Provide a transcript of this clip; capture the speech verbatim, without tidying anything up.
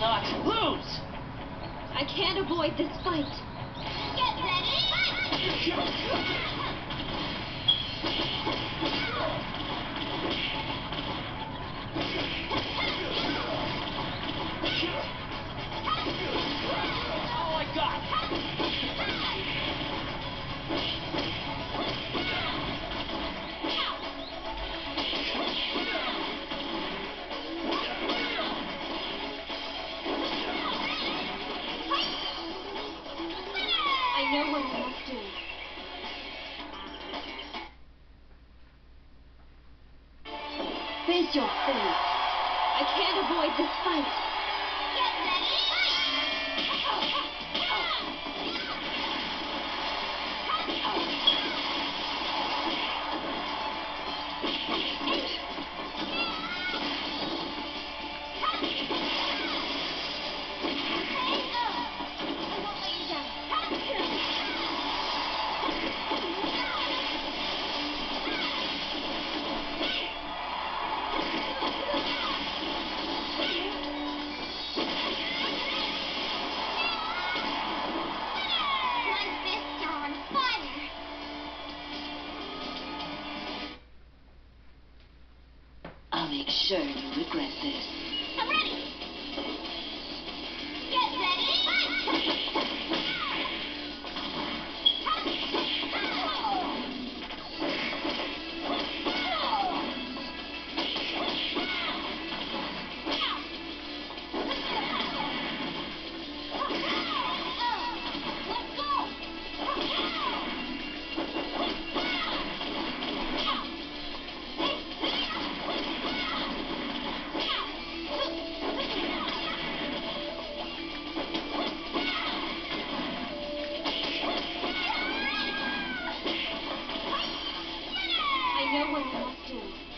not lose! I can't avoid this fight. Get ready! All I got! I know what I must do. Face your fate. I can't avoid this fight. Get ready! I'll make sure you regret this. I'm ready! Get ready! Let's go! I know what I must do.